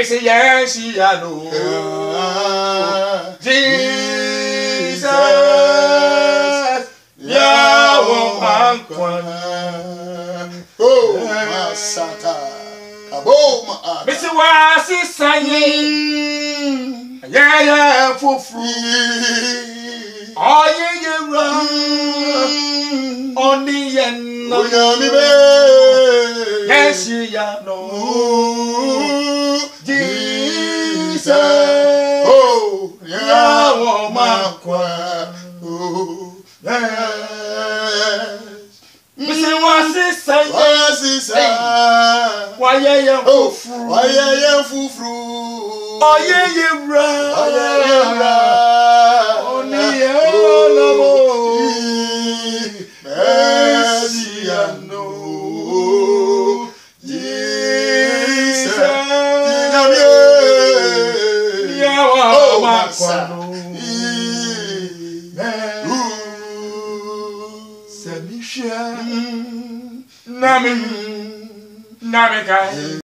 say yes, I know. Jesus, yeah, oh, Masata, Kaboma, Mr. Was is saying, yeah, for free. Oh, yeah, run on the end. Yes, yeah, no. Jesus, oh, yeah, oh, my yes. Mr. Was is saying, why, yeah, oh, why, yeah, fufru. Oh, yeah, run. Oh, yeah, only mercy and no Jesus. Oh, my son. Nami,